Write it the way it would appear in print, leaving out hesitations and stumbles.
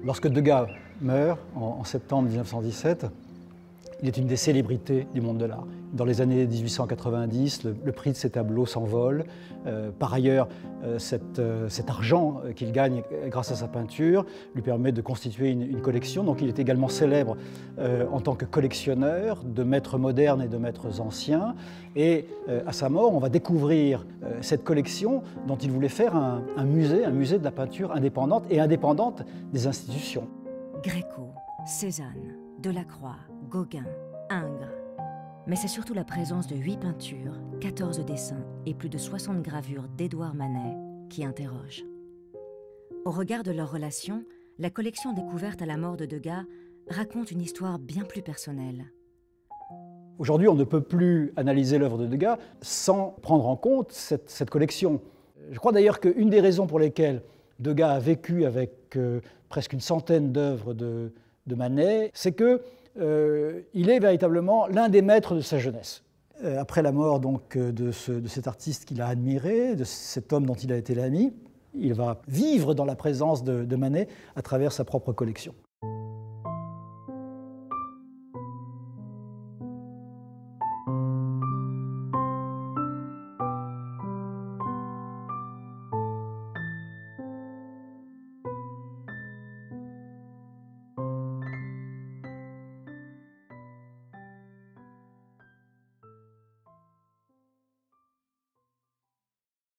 Lorsque Degas meurt en septembre 1917, il est une des célébrités du monde de l'art. Dans les années 1890, le prix de ses tableaux s'envole. Par ailleurs, cet argent qu'il gagne grâce à sa peinture lui permet de constituer une collection. Donc il est également célèbre en tant que collectionneur de maîtres modernes et de maîtres anciens. Et à sa mort, on va découvrir cette collection dont il voulait faire un musée de la peinture indépendante et indépendante des institutions. Gréco, Cézanne, Delacroix, Gauguin, Ingres. Mais c'est surtout la présence de 8 peintures, 14 dessins et plus de 60 gravures d'Édouard Manet qui interroge. Au regard de leur relation, la collection découverte à la mort de Degas raconte une histoire bien plus personnelle. Aujourd'hui, on ne peut plus analyser l'œuvre de Degas sans prendre en compte cette collection. Je crois d'ailleurs qu'une des raisons pour lesquelles Degas a vécu avec presque une centaine d'œuvres de Manet, c'est qu'il est véritablement l'un des maîtres de sa jeunesse. Après la mort donc, de cet artiste qu'il a admiré, de cet homme dont il a été l'ami, il va vivre dans la présence de Manet à travers sa propre collection.